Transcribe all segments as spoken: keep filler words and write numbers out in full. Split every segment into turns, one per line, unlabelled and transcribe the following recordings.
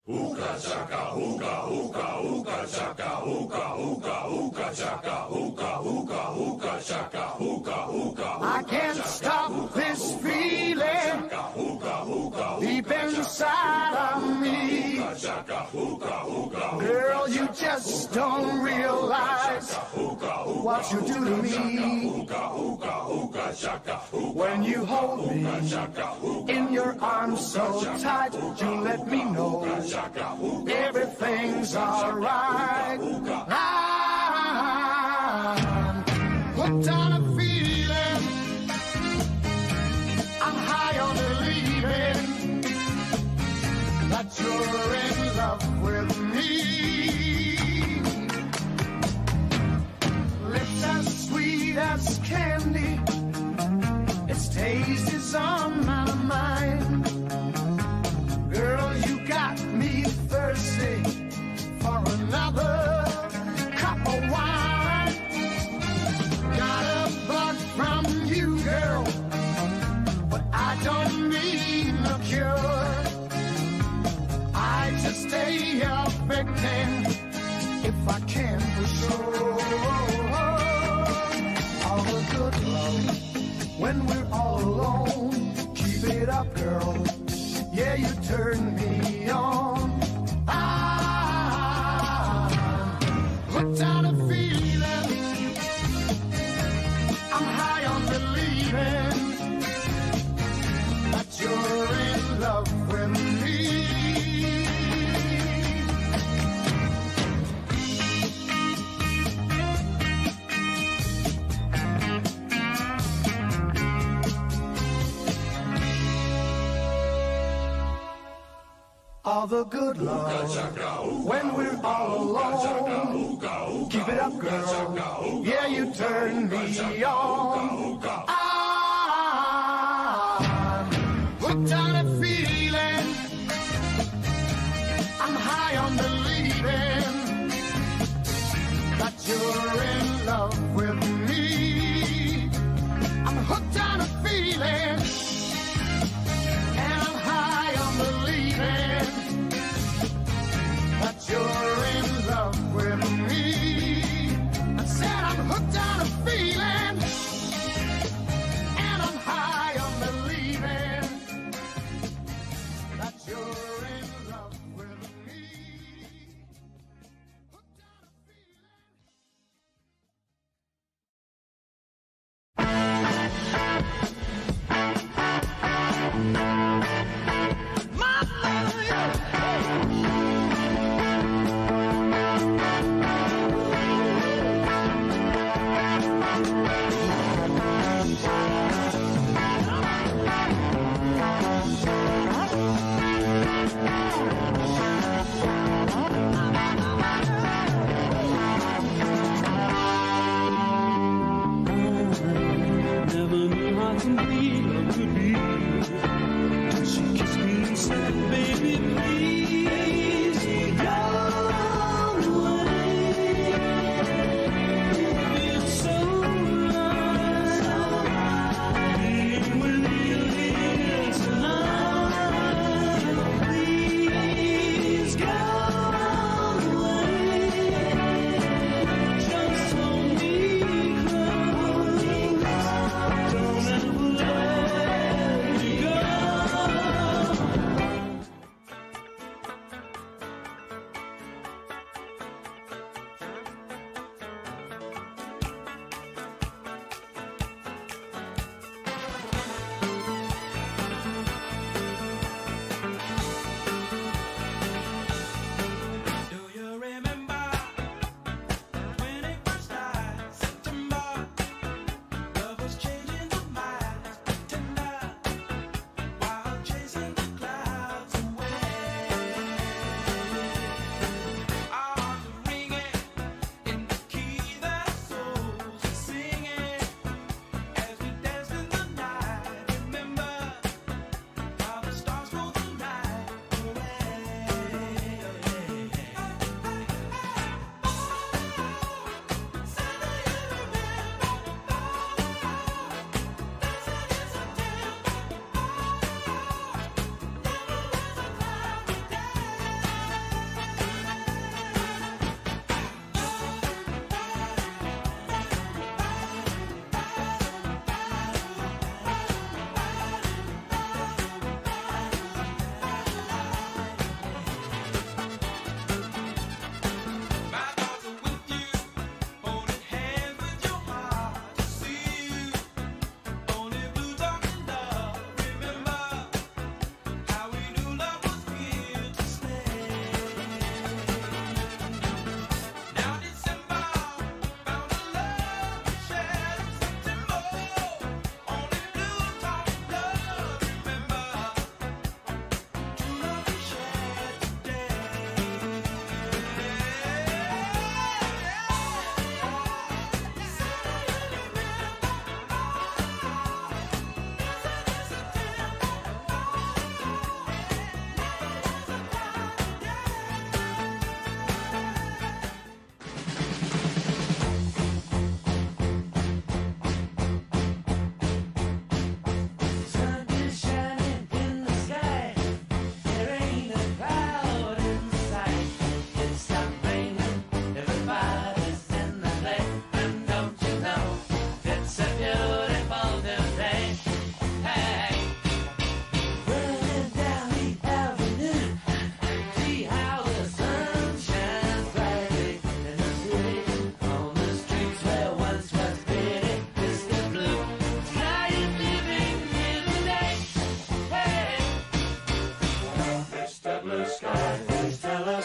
Hookah chaka, hookah, hookah, hookah chaka, hookah, hookah, hookah chaka, hookah, hookah, hookah chaka, hookah, hookah.
I can't stop this feeling deep inside of me. Girl, you just don't realize what you do to me. When you hold me in your arms so tight, you let me know everything's alright. I'm hooked on a feeling, I'm high on believing that you're in love with me. Lips as sweet as candy, its taste is on my mind. Girl, you got me thirsty for another cup of wine. Got a bug from you, girl, but I don't need no cure. I just stay affecting if I can for sure. All the good love when we're all alone. Keep it up, girl. Yeah, you turn me on. I'm hooked on a feeling, I'm high on believing that you're in love with me. All the good love when we're all alone. Keep it up, girl. Yeah, you turn me on. I'm hooked on a feeling, I'm high on believing that you're in love with me. I'm hooked on a feeling, and I'm high on believing that you're in love with me. I said I'm hooked on a feeling, and I'm high on believing that you're in love with me. Hooked on a feeling.
Never knew how complete love could be.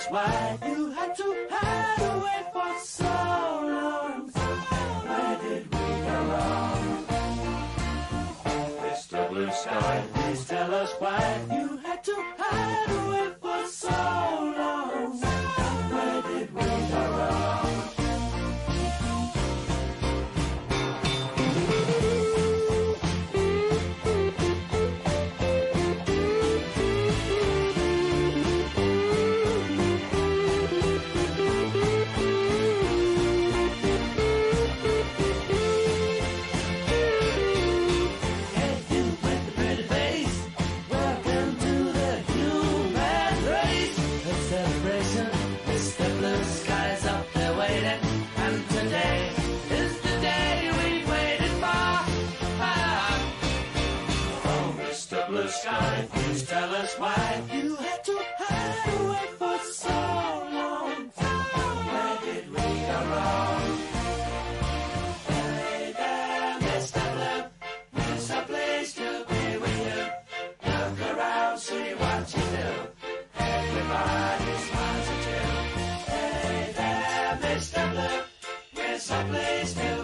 us why you had to hide away for so long. Where did we go wrong? Mister Blue Sky, please tell us why you had to hide away for so long. Where did we go wrong? Sky, please tell us why you had to hide away for so long. Where did we go wrong? Hey there, Mister Blue, there's a place to be with you. Look around, see what you do. Everybody smiles at you. Hey there, Mister Blue, there's a place to